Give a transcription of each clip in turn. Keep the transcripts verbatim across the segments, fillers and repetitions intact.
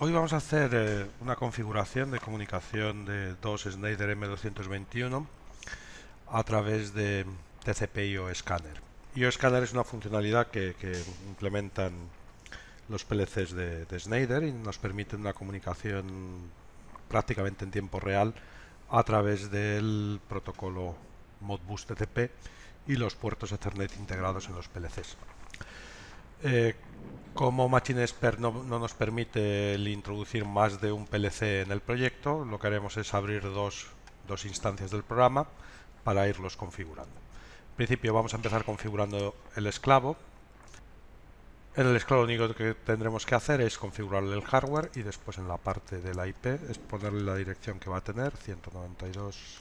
Hoy vamos a hacer eh, una configuración de comunicación de dos Schneider M doscientos veintiuno a través de T C P I O Scanner. I O Scanner es una funcionalidad que, que implementan los P L Cs de, de Schneider y nos permite una comunicación prácticamente en tiempo real a través del protocolo Modbus T C P y los puertos Ethernet integrados en los P L Cs. Eh, como Machine Expert no, no nos permite el introducir más de un P L C en el proyecto, lo que haremos es abrir dos, dos instancias del programa para irlos configurando. En principio vamos a empezar configurando el esclavo. En el esclavo lo único que tendremos que hacer es configurarle el hardware y después en la parte de la I P es ponerle la dirección que va a tener, ciento noventa y dos punto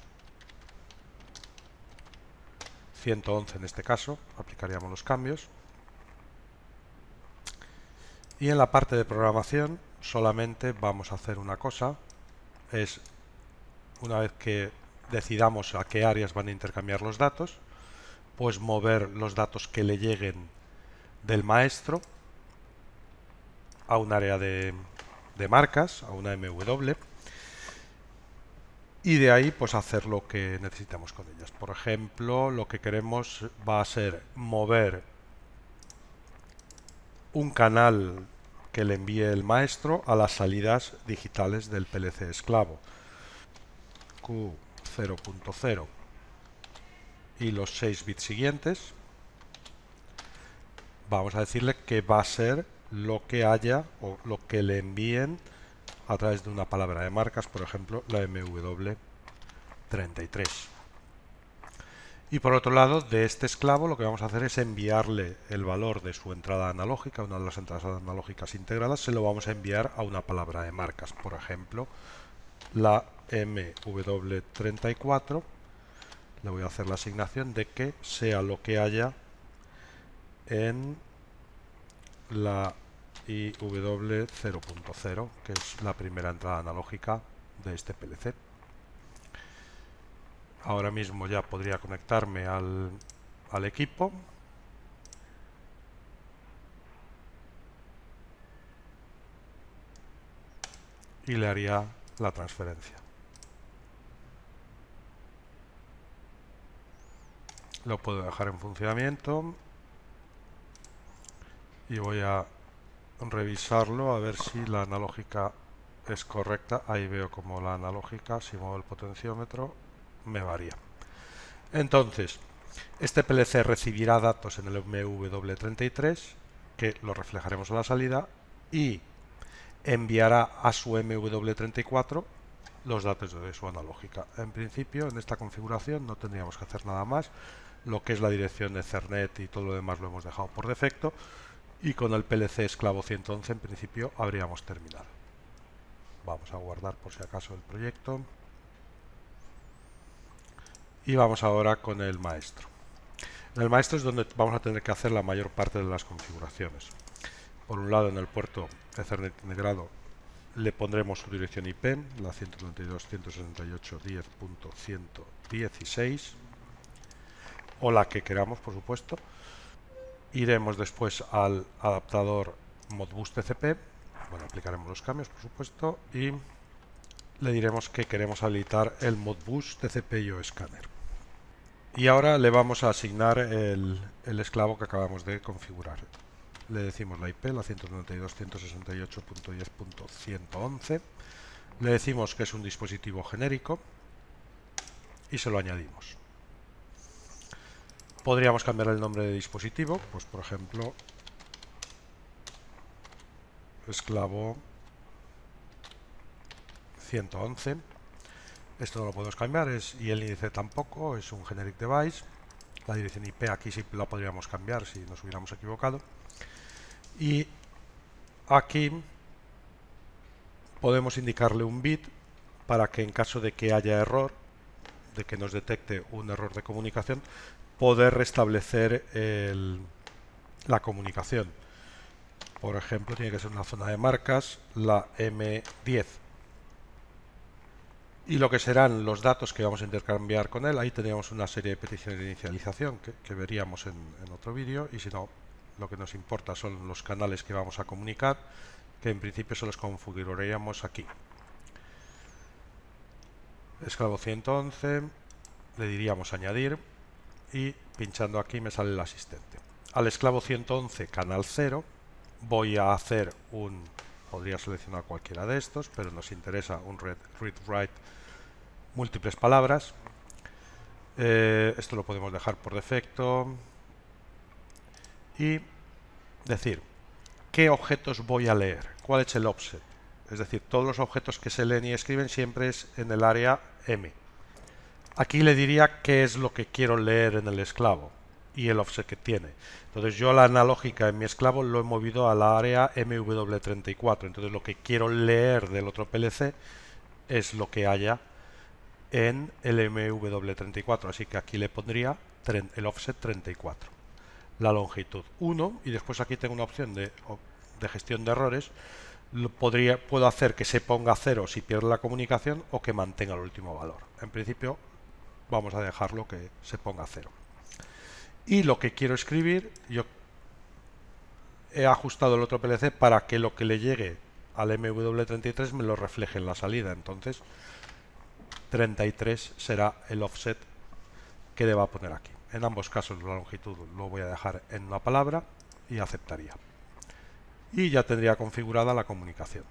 ciento once en este caso, aplicaríamos los cambios. Y en la parte de programación solamente vamos a hacer una cosa, es una vez que decidamos a qué áreas van a intercambiar los datos, pues mover los datos que le lleguen del maestro a un área de, de marcas, a una M W, y de ahí pues hacer lo que necesitamos con ellas. Por ejemplo, lo que queremos va a ser mover un canal que le envíe el maestro a las salidas digitales del P L C esclavo. Q cero punto cero y los seis bits siguientes, vamos a decirle que va a ser lo que haya o lo que le envíen a través de una palabra de marcas, por ejemplo, la M W treinta y tres. Y por otro lado, de este esclavo lo que vamos a hacer es enviarle el valor de su entrada analógica, una de las entradas analógicas integradas, se lo vamos a enviar a una palabra de marcas, por ejemplo, la M W treinta y cuatro. Le voy a hacer la asignación de que sea lo que haya en la I W cero punto cero, que es la primera entrada analógica de este P L C. Ahora mismo ya podría conectarme al, al equipo. Y le haría la transferencia. Lo puedo dejar en funcionamiento y voy a revisarlo a ver si la analógica es correcta. Ahí veo como la analógica, si muevo el potenciómetro, me varía. Entonces, este P L C recibirá datos en el M W treinta y tres, que lo reflejaremos a la salida, y enviará a su M W treinta y cuatro los datos de su analógica. En principio, en esta configuración no tendríamos que hacer nada más. Lo que es la dirección de Ethernet y todo lo demás lo hemos dejado por defecto. Y con el P L C esclavo ciento once, en principio, habríamos terminado. Vamos a guardar por si acaso el proyecto. Y vamos ahora con el maestro. En el maestro es donde vamos a tener que hacer la mayor parte de las configuraciones. Por un lado, en el puerto Ethernet integrado le pondremos su dirección I P, la ciento treinta y dos punto ciento sesenta y ocho punto diez punto ciento dieciséis, o la que queramos, por supuesto. Iremos después al adaptador Modbus T C P, bueno, aplicaremos los cambios, por supuesto, y le diremos que queremos habilitar el Modbus T C P I O Scanner. Y ahora le vamos a asignar el, el esclavo que acabamos de configurar. Le decimos la I P, la ciento treinta y dos punto ciento sesenta y ocho punto diez punto ciento once. Le decimos que es un dispositivo genérico y se lo añadimos. Podríamos cambiar el nombre de dispositivo, pues por ejemplo, esclavo ciento once. Esto no lo podemos cambiar, es, y el índice tampoco, es un generic device. La dirección I P aquí sí la podríamos cambiar si nos hubiéramos equivocado. Y aquí podemos indicarle un bit para que en caso de que haya error, de que nos detecte un error de comunicación, poder restablecer el, la comunicación. Por ejemplo, tiene que ser una zona de marcas, la M diez. Y lo que serán los datos que vamos a intercambiar con él, ahí tendríamos una serie de peticiones de inicialización que, que veríamos en, en otro vídeo, y si no, lo que nos importa son los canales que vamos a comunicar, que en principio se los configuraríamos aquí. Esclavo ciento once, le diríamos añadir y pinchando aquí me sale el asistente. Al esclavo ciento once canal cero voy a hacer un, podría seleccionar cualquiera de estos, pero nos interesa un read, read write múltiples palabras. Eh, esto lo podemos dejar por defecto y decir qué objetos voy a leer, cuál es el offset. Es decir, todos los objetos que se leen y escriben siempre es en el área M. Aquí le diría qué es lo que quiero leer en el esclavo y el offset que tiene. Entonces yo la analógica en mi esclavo lo he movido a la área M W treinta y cuatro. Entonces lo que quiero leer del otro P L C es lo que haya en el M W treinta y cuatro. Así que aquí le pondría el offset treinta y cuatro. La longitud uno y después aquí tengo una opción de, de gestión de errores. Lo podría, puedo hacer que se ponga cero si pierde la comunicación o que mantenga el último valor. En principio vamos a dejarlo que se ponga cero. Y lo que quiero escribir, yo he ajustado el otro P L C para que lo que le llegue al M W treinta y tres me lo refleje en la salida. Entonces treinta y tres será el offset que deba poner aquí. En ambos casos la longitud lo voy a dejar en una palabra y aceptaría. Y ya tendría configurada la comunicación.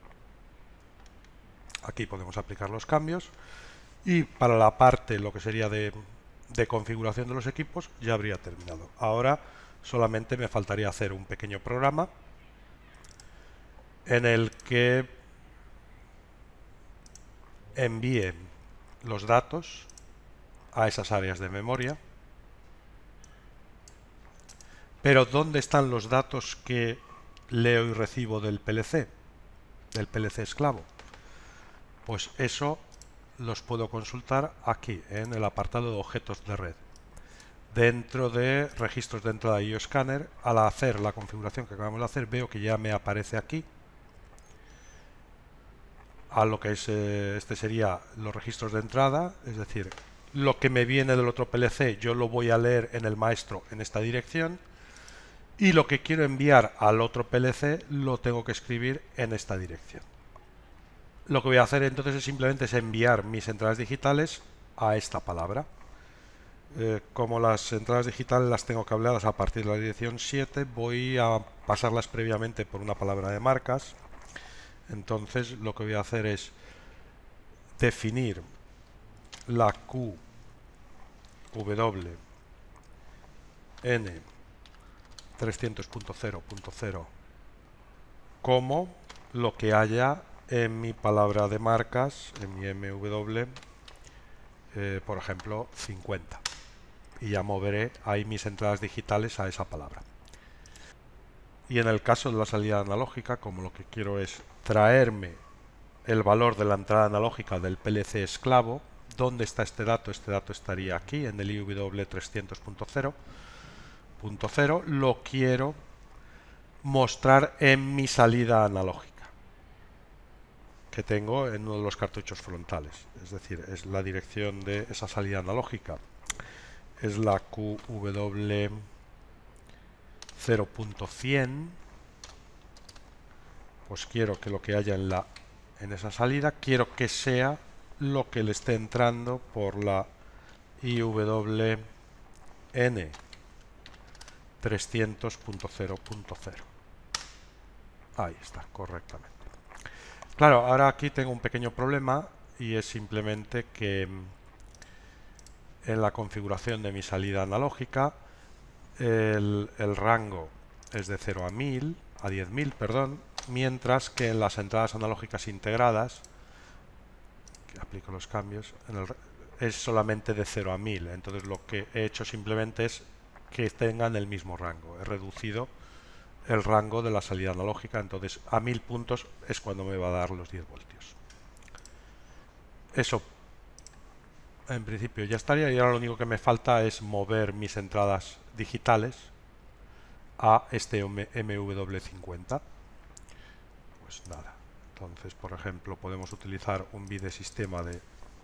Aquí podemos aplicar los cambios y para la parte, lo que sería de, de configuración de los equipos, ya habría terminado. Ahora solamente me faltaría hacer un pequeño programa en el que envíe los datos a esas áreas de memoria. Pero ¿dónde están los datos que leo y recibo del P L C? Del P L C esclavo. Pues eso los puedo consultar aquí, en el apartado de objetos de red. Dentro de registros de entrada I O Scanner, al hacer la configuración que acabamos de hacer, veo que ya me aparece aquí a lo que es, eh, este sería los registros de entrada, es decir, lo que me viene del otro P L C yo lo voy a leer en el maestro en esta dirección y lo que quiero enviar al otro P L C lo tengo que escribir en esta dirección. Lo que voy a hacer entonces es simplemente es enviar mis entradas digitales a esta palabra. Eh, como las entradas digitales las tengo cableadas a partir de la dirección siete, voy a pasarlas previamente por una palabra de marcas. Entonces lo que voy a hacer es definir la Q W N trescientos punto cero punto cero como lo que haya en mi palabra de marcas, en mi M W, eh, por ejemplo, cincuenta. Y ya moveré ahí mis entradas digitales a esa palabra. Y en el caso de la salida analógica, como lo que quiero es traerme el valor de la entrada analógica del P L C esclavo, ¿dónde está este dato? Este dato estaría aquí en el I W trescientos punto cero punto cero. Lo quiero mostrar en mi salida analógica que tengo en uno de los cartuchos frontales. Es decir, es la dirección de esa salida analógica. Es la Q W cero punto cien. Pues quiero que lo que haya en, la, en esa salida, quiero que sea lo que le esté entrando por la I W N trescientos punto cero punto cero. Ahí está, correctamente. Claro, ahora aquí tengo un pequeño problema y es simplemente que en la configuración de mi salida analógica el, el rango es de cero a mil, a diez mil, perdón, mientras que en las entradas analógicas integradas, que aplico los cambios, en el, es solamente de cero a mil. Entonces lo que he hecho simplemente es que tengan el mismo rango. He reducido el rango de la salida analógica, entonces a mil puntos es cuando me va a dar los diez voltios. Eso en principio ya estaría, y ahora lo único que me falta es mover mis entradas digitales a este M W cincuenta. Pues nada, entonces por ejemplo podemos utilizar un bidesistema de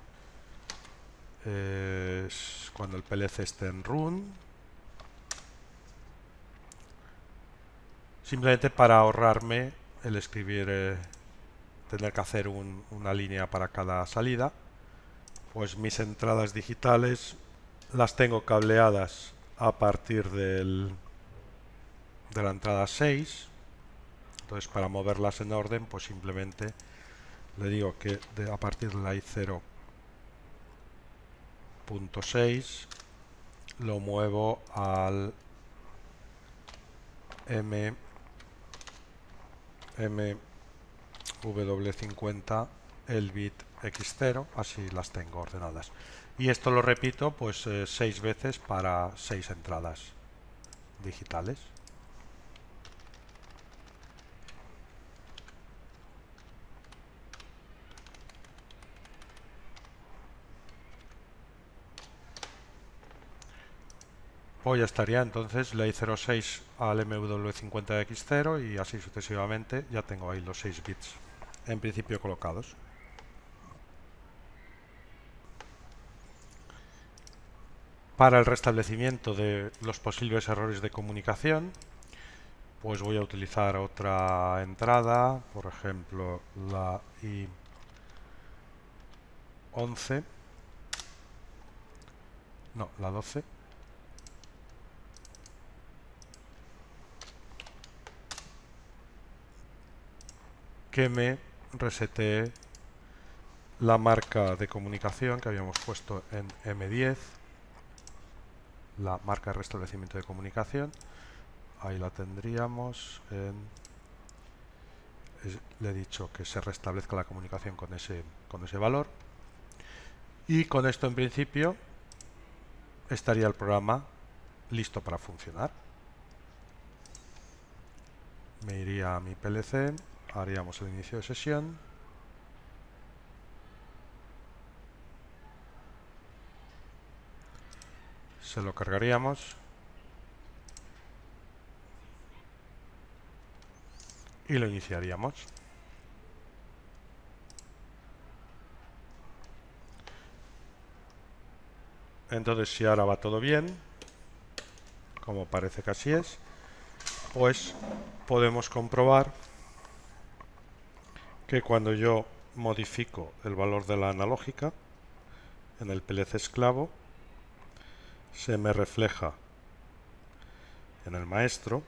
eh, cuando el P L C esté en run, simplemente para ahorrarme el escribir, eh, tener que hacer un, una línea para cada salida, pues mis entradas digitales las tengo cableadas a partir del, de la entrada seis. Entonces, para moverlas en orden, pues simplemente le digo que de, a partir de la I cero punto seis lo muevo al M M W cincuenta el bit X cero, así las tengo ordenadas. Y esto lo repito pues eh, seis veces para seis entradas digitales. Pues ya estaría, entonces la I cero seis al M W cincuenta X cero y así sucesivamente. Ya tengo ahí los seis bits en principio colocados. Para el restablecimiento de los posibles errores de comunicación, pues voy a utilizar otra entrada, por ejemplo la I once, no, la doce, que me resetee la marca de comunicación que habíamos puesto en M diez, la marca de restablecimiento de comunicación. Ahí la tendríamos en, es, le he dicho que se restablezca la comunicación con ese, con ese valor, y con esto en principio estaría el programa listo para funcionar. Me iría a mi P L C, haríamos el inicio de sesión, se lo cargaríamos y lo iniciaríamos. Entonces, si ahora va todo bien, como parece que así es, pues podemos comprobar que cuando yo modifico el valor de la analógica en el P L C esclavo, se me refleja en el maestro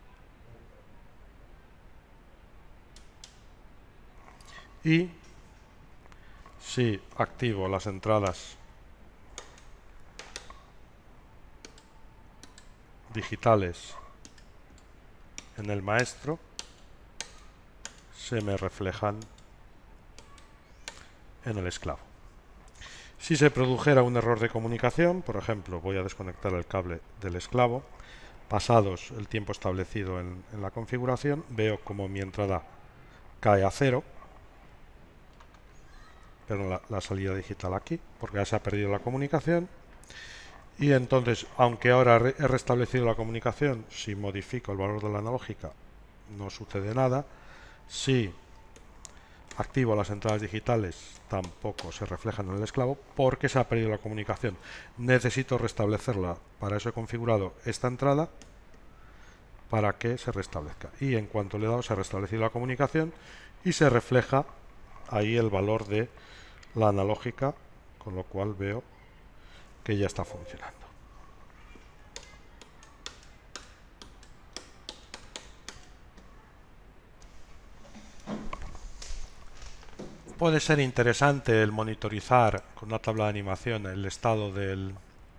y si activo las entradas digitales en el maestro, se me reflejan en el esclavo. Si se produjera un error de comunicación, por ejemplo, voy a desconectar el cable del esclavo, pasados el tiempo establecido en, en la configuración, veo como mi entrada cae a cero, pero la, la salida digital aquí, porque ya se ha perdido la comunicación. Y entonces, aunque ahora he restablecido la comunicación, si modifico el valor de la analógica no sucede nada. Si activo las entradas digitales tampoco se reflejan en el esclavo porque se ha perdido la comunicación. Necesito restablecerla. Para eso he configurado esta entrada para que se restablezca. Y en cuanto le he dado, se ha restablecido la comunicación y se refleja ahí el valor de la analógica, con lo cual veo que ya está funcionando. Puede ser interesante el monitorizar con una tabla de animación el estado del,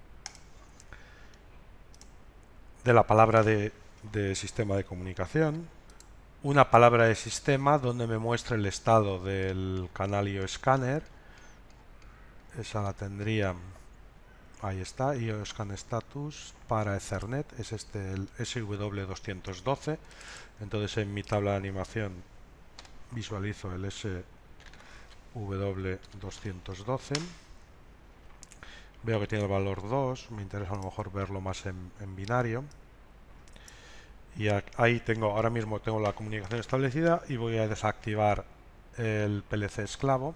de la palabra de, de sistema de comunicación, una palabra de sistema donde me muestre el estado del canal I O Scanner. Esa la tendría, ahí está, I O Scan Status para Ethernet, es este el S W doscientos doce. Entonces en mi tabla de animación visualizo el S W doscientos doce, veo que tiene el valor dos, me interesa a lo mejor verlo más en, en binario, y ahí tengo, ahora mismo tengo la comunicación establecida y voy a desactivar el P L C esclavo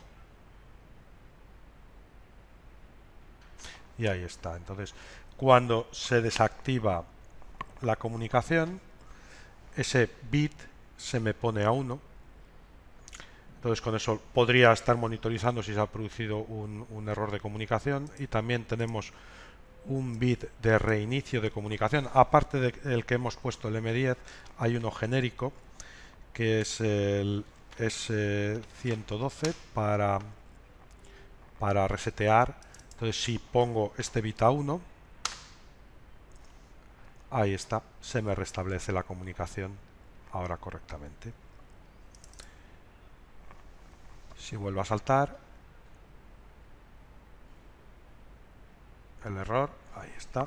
y ahí está. Entonces, cuando se desactiva la comunicación, ese bit se me pone a uno. Entonces con eso podría estar monitorizando si se ha producido un, un error de comunicación. Y también tenemos un bit de reinicio de comunicación. Aparte del que hemos puesto el eme diez, hay uno genérico que es el ese ciento doce para, para resetear. Entonces si pongo este bit a uno, ahí está, se me restablece la comunicación ahora correctamente. Si vuelvo a saltar, el error, ahí está.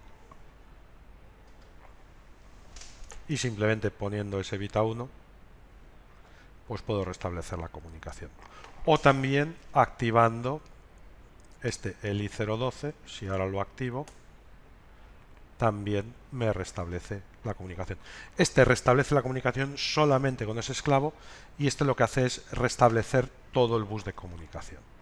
Y simplemente poniendo ese bit a uno, pues puedo restablecer la comunicación. O también activando este, el i cero doce, si ahora lo activo, también me restablece la comunicación. Este restablece la comunicación solamente con ese esclavo y este lo que hace es restablecer todo el bus de comunicación.